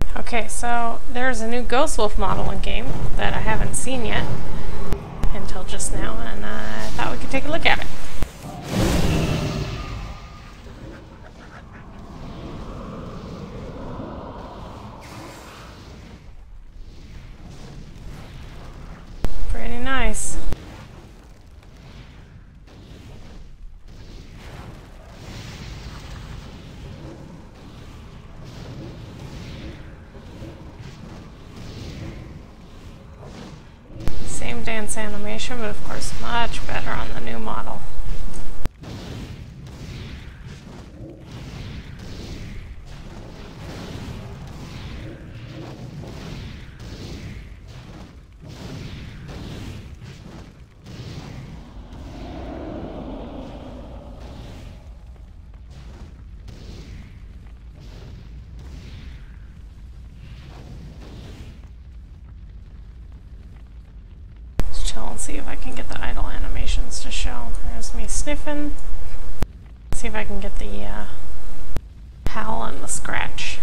Okay, so there's a new Ghost Wolf model in game that I haven't seen yet until just now, and I thought we could take a look at it. Pretty nice. Same dance animation, but of course much better on the new model. Chill and see if I can get the idle animations to show. There's me sniffing. See if I can get the howl and the scratch.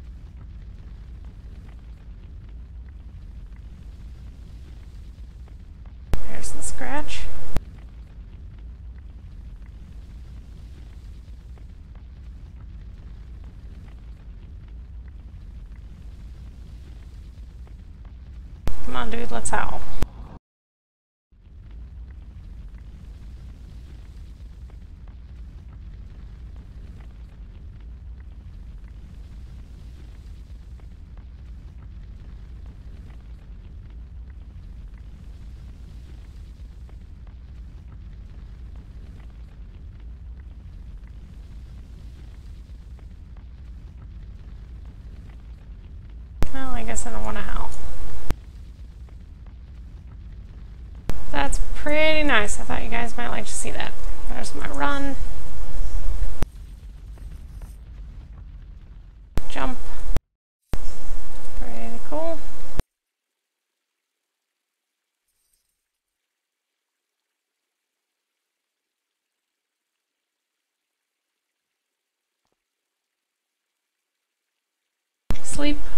There's the scratch. Come on, dude, let's howl. Well, I guess I don't want to howl. That's pretty nice. I thought you guys might like to see that. There's my run. Jump. Pretty cool. Sleep.